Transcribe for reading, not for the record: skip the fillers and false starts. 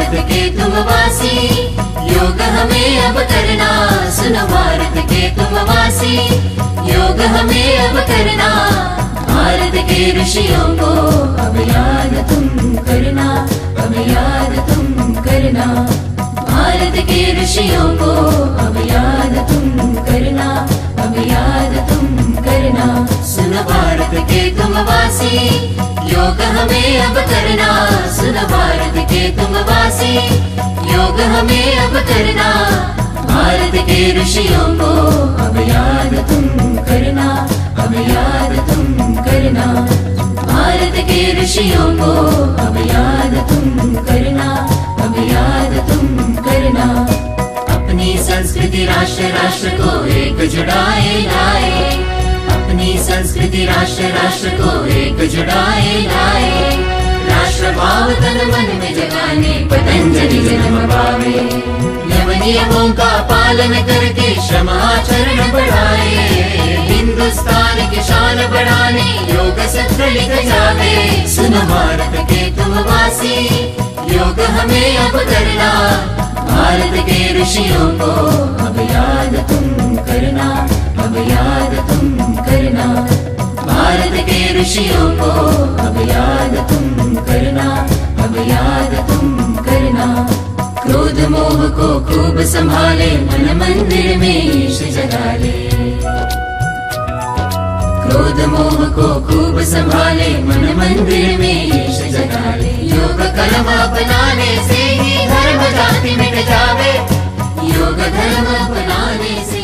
भारत के तुम वासी, योग हमें अब करना। सुनो भारत के तुम वासी, योग हमें अब करना। भारत के ऋषियों को अब याद तुम करना, अब याद तुम करना। भारत के ऋषियों को अब याद तुम करना, अब याद तुम करना। सुनो भारत के तुम वासी, योग हमें अब करना। सुनो भारत के तुम वासी, योग हमें अब करना। भारत के ऋषियों को अब याद तुम करना, अब याद तुम करना। भारत के ऋषियों को अब याद तुम करना, अब याद तुम करना। अपनी संस्कृति राष्ट्र राष्ट्र को एक जुड़ाए लाए, अपनी संस्कृति राष्ट्र राष्ट्र को एक जुड़ाए लाए। राष्ट्र भाव तन मन में जगाने पतंजलि जन्म पावे। यम नियमों का पालन करके श्रम आचरण बढ़ाए। हिंदुस्तान की शान बढ़ाने योग सूत्र लिख जावे। सुनो भारत के तुम वासी, योग हमें अब करना। भारत के ऋषियों को अब याद तुम करना, अब याद तुम करना। भारत के ऋषियों को अब याद तुम करना, अब याद तुम करना। क्रोध मोह को खूब संभाले, मन मंदिर में ईश जगा ले। क्रोध मोह को खूब संभाले, मन मंदिर में ईश जगा ले। योग कर्म अपनाने से ही धर्म जाति मिट जावे, योग धर्म अपनाने से